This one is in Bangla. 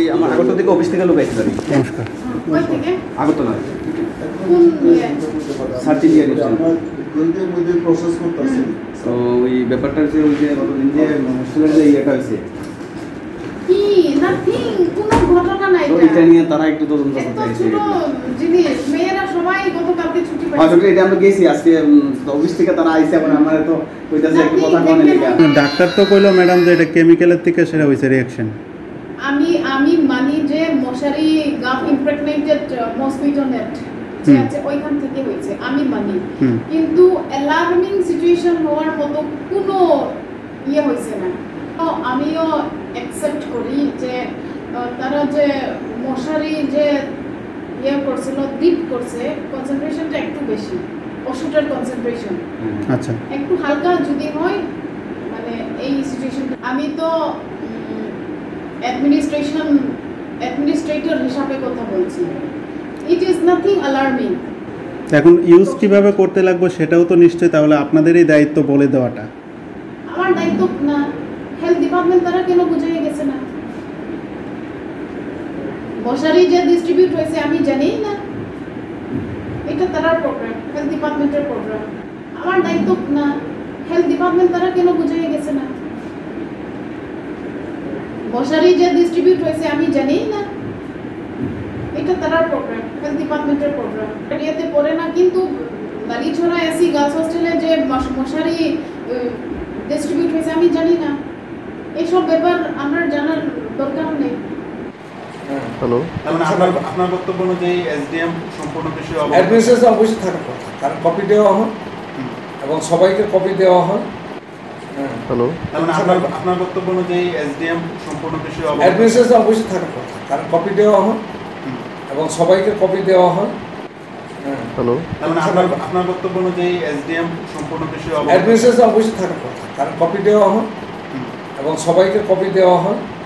আমার আগরতলা থেকে অফিস থেকে লোক আইতে পারি। নমস্কার। আগরতলা সার্চ ইন্ডিয়া প্রসেস করতেছে। তো ওই ব্যাপারটা হচ্ছে ওই যে কতদিন যে হোস্টেলের যে ইয়েটা হয়েছে কি নাথিং, কোনো ঘটনা নাই। তো এটা নিয়ে তারা একটু তদন্ত করতে চাইছে। ছোট জিনিস, মেয়েরা সবাই গতকালকে ছুটি হ্যাঁ পাইছে। এটা আমরা গেছি আজকে অফিস থেকে তারা আইছে, এখন আমার তো কইতাছে একটু কথা কনে লেখা। ডাক্তার তো কইলো ম্যাডাম যে এটা কেমিক্যালের থেকে সেটা হয়েছে রিঅ্যাকশন। আমি মানি যে মশারি গাফ ইমপ্রেগনেটেড মসকিটো নেট যে আছে ওইখান থেকে হয়েছে, আমি মানি। কিন্তু অ্যালার্মিং সিচুয়েশন হওয়ার মতো কোনো ইয়ে হয়েছে না। তো আমিও অ্যাকসেপ্ট করি যে তারা যে মশারি যে ইয়ে করছিল, ডিপ করছে, কনসেন্ট্রেশনটা একটু বেশি, ওষুধের কনসেন্ট্রেশন আচ্ছা, একটু হালকা যদি হয় মানে এই সিচুয়েশন। আমি তো অ্যাডমিনিস্ট্রেটর হিসাবে কথা বলছি। It is nothing alarming. এখন ইউজ কিভাবে করতে লাগবে সেটাও তো নিশ্চয়ই তাহলে আপনাদেরই দায়িত্ব বলে দেওয়াটা। আমার দায়িত্ব না, হেলথ ডিপার্টমেন্ট তারা কেন বুঝাই গেছে না? মশারি যে ডিস্ট্রিবিউট হয়েছে আমি জানি না, এটা তারার প্রোগ্রাম, হেলথ ডিপার্টমেন্টের প্রোগ্রাম। আমার দায়িত্ব না, হেলথ ডিপার্টমেন্ট তারা কেন বুঝাই গেছে না? মশারি যে ডিস্ট্রিবিউট হয়েছে আমি জানি না, এটা তারার প্রোগ্রাম, হেলথ ডিপার্টমেন্টের প্রোগ্রাম। এরিয়াতে পড়ে না, কিন্তু বালিছড়া এসি গার্লস হোস্টেলে যে মশারি ডিস্ট্রিবিউট হয়েছে আমি জানি না। এইসব ব্যাপার আমার জানার দরকার নেই। হ্যালো, আপনার বক্তব্য অনুযায়ী এসডিএম সম্পূর্ণ বিষয়ে অ্যাডমিনিস্ট্রেশন অবশ্যই থাকার কথা, কারণ কপি দেওয়া হয় এবং সবাইকে কপি দেওয়া হয়। হ্যালো, আপনার বক্তব্য অনুযায়ী এসডিএম সম্পূর্ণ বিষয়ে অ্যাডমিনিস্ট্রেশন অবশ্যই থাকার কথা, কারণ কপি দেওয়া হয় এবং সবাইকে কপি দেওয়া হয়। হ্যালো, আপনার বক্তব্য অনুযায়ী এসডিএম সম্পূর্ণ বিষয়ে অ্যাডমিনিস্ট্রেশন অবশ্যই থাকার কথা, কারণ কপি দেওয়া হয় এবং সবাইকে কপি দেওয়া হয়।